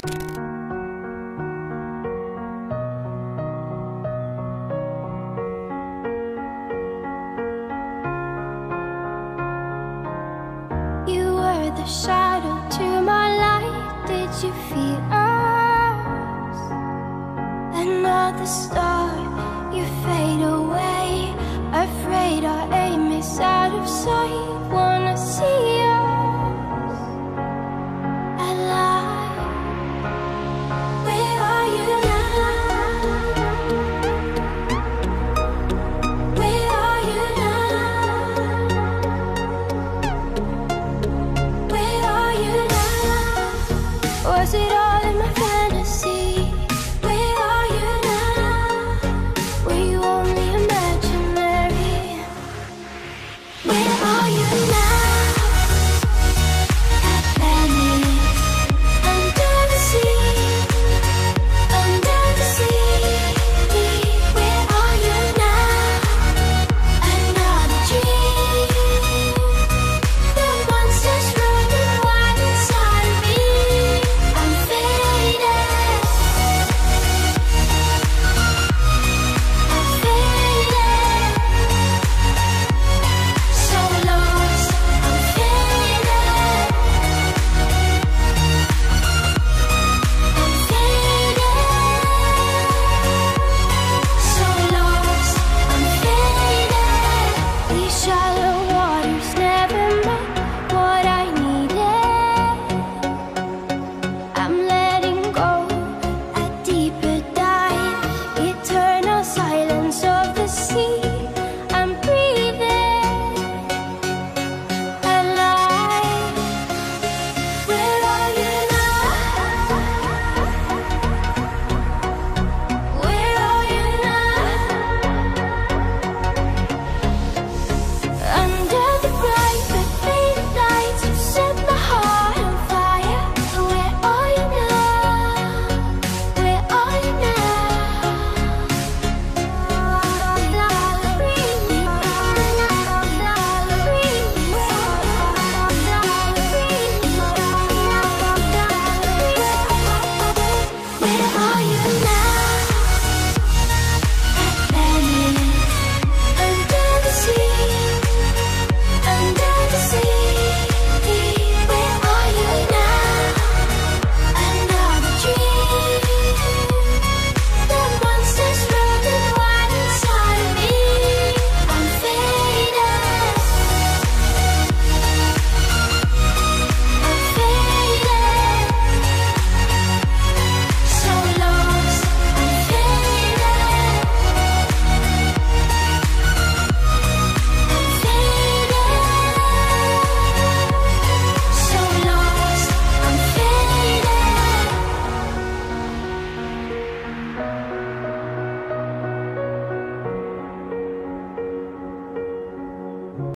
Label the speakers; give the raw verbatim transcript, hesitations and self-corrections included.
Speaker 1: The shadow to my light, did you feel us? Another star, you fade away. Afraid our aim is out of sight. Wanna see us alive. Where are you now? Where are you now? Was it all